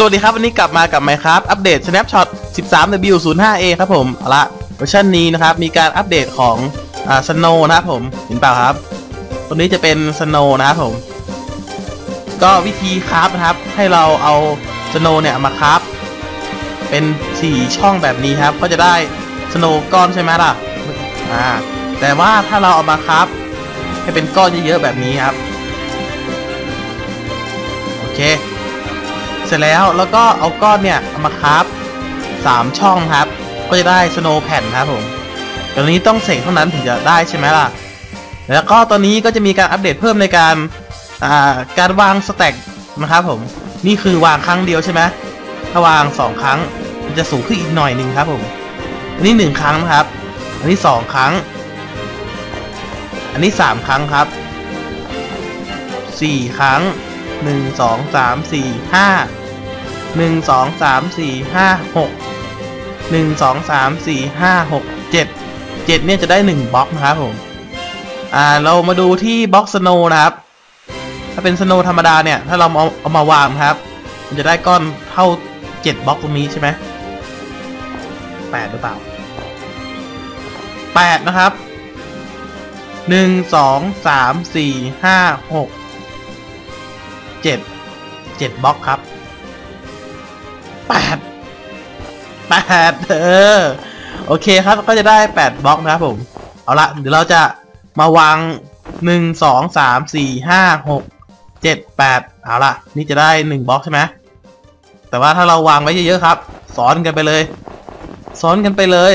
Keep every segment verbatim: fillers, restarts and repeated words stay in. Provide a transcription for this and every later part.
สวัสดีครับวันนี้กลับมากับ Minecraft อัปเดต Snapshot สิบสาม ดับเบิลยู ศูนย์ ห้า เอ ครับผมเอาละเวอร์ชันนี้นะครับมีการอัปเดตของอ่า Snow นะครับผมเห็นเปล่าครับตัวนี้จะเป็น Snow นะครับผมก็วิธีคราฟนะครับให้เราเอา Snow เนี่ยมาคราฟเป็นสี่ช่องแบบนี้ครับก็จะได้ Snow ก้อนใช่ไหมล่ะอ่าแต่ว่าถ้าเราเอามาคราฟให้เป็นก้อนเยอะๆแบบนี้ครับโอเคเสร็จแล้วแล้วก็เอาก้อนเนี่ยเอามาคราฟสามช่องครับก็จะได้สโนว์แผ่นครับผมตอนนี้ต้องเสกเท่านั้นถึงจะได้ใช่ไหมล่ะแล้วก็ตอนนี้ก็จะมีการอัปเดตเพิ่มในการอ่าการวางสแต็กนะครับผมนี่คือวางครั้งเดียวใช่ไหมถ้าวางสองครั้งมันจะสูงขึ้นอีกหน่อยหนึ่งครับผมอันนี้หนึ่งครั้งนะครับอันนี้สองครั้งอันนี้สามครั้งครับสี่ครั้งหนึ่งสองสามสี่ห้าหนึ่งสองสามสี่ห้าหกหนึ่งสองสามสี่ห้าหกเจ็ดเจ็ดเนี่ยจะได้หนึ่งบล็อกนะครับผมอ่าเรามาดูที่บล็อกสโนว์นะครับถ้าเป็นสโนว์ธรรมดาเนี่ยถ้าเราเอาเอามาวางครับมันจะได้ก้อนเท่าเจ็ดบล็อกตรงนี้ใช่ไหมแปดหรือเปล่าแปดนะครับหนึ่งสองสามสี่ห้าหกเจ็ดเจ็ดบล็อกครับแปดแปดเออโอเคครับก็จะได้แปดบล็อกนะครับผมเอาละเดี๋ยวเราจะมาวางหนึ่งสองสามสี่ห้าหกเจ็ดแปดเอาละนี่จะได้หนึ่งบล็อกใช่ไหมแต่ว่าถ้าเราวางไว้เยอะๆครับซ้อนกันไปเลยซ้อนกันไปเลย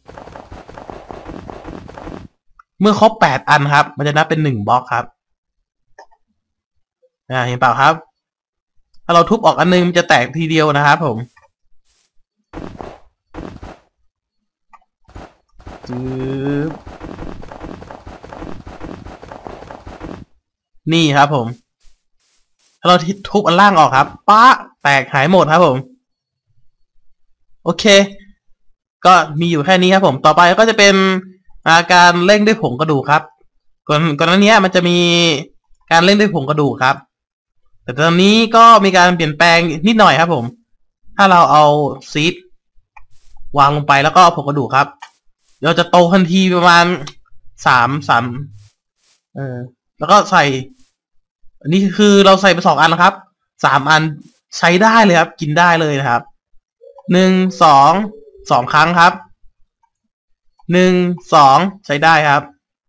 เมื่อครบแปดอันครับมันจะนับเป็นหนึ่งบล็อกครับอ่าเห็นเปล่าครับถ้าเราทุบออกอันนึงมันจะแตกทีเดียวนะครับผมนี่ครับผมถ้าเราทุบอันล่างออกครับป๊ะแตกหายหมดครับผมโอเคก็มีอยู่แค่นี้ครับผมต่อไปก็จะเป็นอาการเร่งด้วยผงกระดูกครับก่อนก่อนหน้านี้มันจะมีการเร่งด้วยผงกระดูกครับแต่ตอนนี้ก็มีการเปลี่ยนแปลงนิดหน่อยครับผมถ้าเราเอาซีดวางลงไปแล้วก็ผงกระดูกครับเราจะโตทันทีประมาณสามสามเออแล้วก็ใส่อันนี้คือเราใส่ไปสองอันนะครับสามอันใช้ได้เลยครับกินได้เลยนะครับหนึ่งสองสองครั้งครับหนึ่งสองใช้ได้ครับ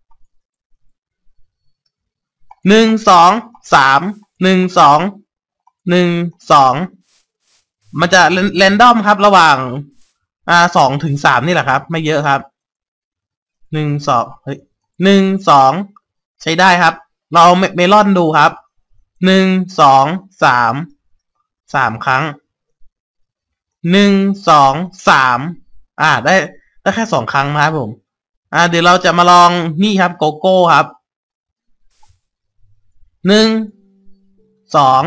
หนึ่งสองสามหนึ่งสองหนึ่งสองมันจะแรนดอมครับระหว่างอ่าสองถึงสามนี่แหละครับไม่เยอะครับหนึ่งสองเฮ้ยหนึ่งสองใช้ได้ครับเราเมลอนดูครับหนึ่งสองสามสามครั้งหนึ่งสองสามอ่าได้ได้แค่สองครั้งนะครับผมอ่าเดี๋ยวเราจะมาลองนี่ครับโกโก้ครับหนึ่งสอง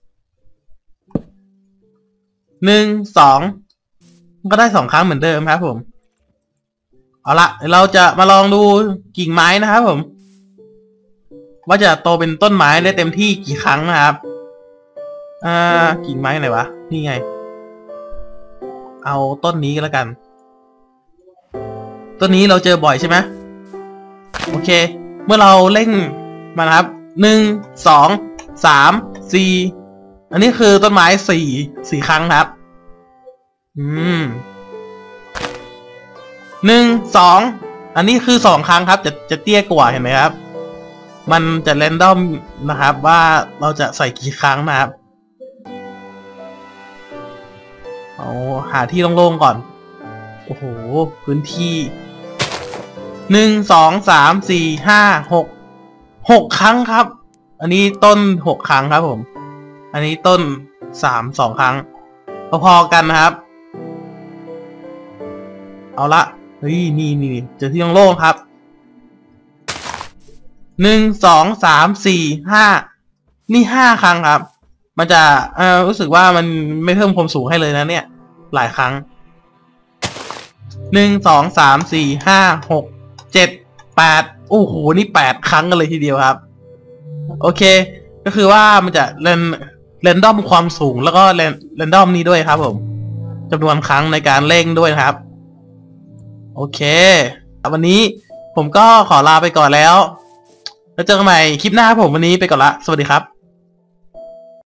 หนึ่งสองก็ได้สองครั้งเหมือนเดิมครับผมเอาละเราจะมาลองดูกิ่งไม้นะครับผมว่าจะโตเป็นต้นไม้ได้เต็มที่กี่ครั้งนะครับอ่ากิ่งไม้ไหนวะนี่ไงเอาต้นนี้ก็แล้วกันต้นนี้เราเจอบ่อยใช่ไหมโอเคเมื่อเราเล่นมานะครับหนึ่งสองสามสี่อันนี้คือต้นไม้สี่สี่ครั้งครับอืมหนึ่งสองอันนี้คือสองครั้งครับจะจะเตี้ยกว่าเห็นไหมครับมันจะแรนดอมนะครับว่าเราจะใส่กี่ครั้งนะครับเอาหาที่โล่งๆก่อนโอ้โหพื้นที่หนึ่งสองสามสี่ห้าหกหกครั้งครับอันนี้ต้นหกครั้งครับผมอันนี้ต้นสามสองครั้งพอๆกันนะครับเอาละเฮ้ยนี่นี่เจอที่โล่งๆครับหนึ่งสองสามสี่ห้านี่ห้าครั้งครับมันจะเอ่อรู้สึกว่ามันไม่เพิ่มความสูงให้เลยนะเนี่ยหลายครั้งหนึ่งสองสามสี่ห้าหกเจ็ดแปดโอ้โหนี่แปดครั้งกันเลยทีเดียวครับโอเคก็คือว่ามันจะเล่นเรนดอมความสูงแล้วก็เรนดอมนี้ด้วยครับผมจำนวนครั้งในการเร่งด้วยนะครับโอเควันนี้ผมก็ขอลาไปก่อนแล้วแล้วเจอกันใหม่คลิปหน้าครับผมวันนี้ไปก่อนละสวัสดีครับ